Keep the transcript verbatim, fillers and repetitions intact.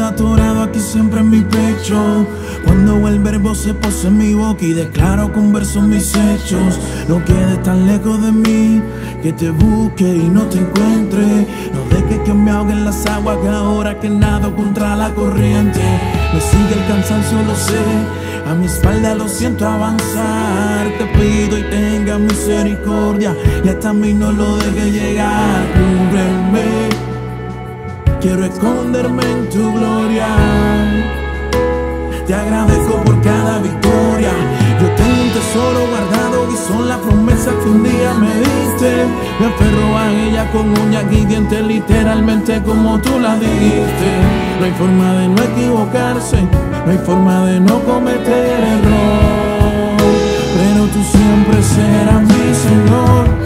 atorado aquí siempre en mi pecho. Cuando el verbo se posa en mi boca y declaro con versos mis hechos. No quedes tan lejos de mí, que te busque y no te encuentre. No dejes que me ahoguen las aguas, que ahora que nado contra la corriente. Me sigue el cansancio, lo sé, a mi espalda lo siento avanzar. Te pido y tenga misericordia, y hasta a mí no lo dejes llegar. Cúbreme, quiero esconderme en tu gloria. Te agradezco por cada victoria. Yo tengo un tesoro guardado y son las promesas que un día me diste. Me aferro a ella con uñas y dientes, literalmente como tú la dijiste. No hay forma de no equivocarse, no hay forma de no cometer error, pero tú siempre serás mi Señor.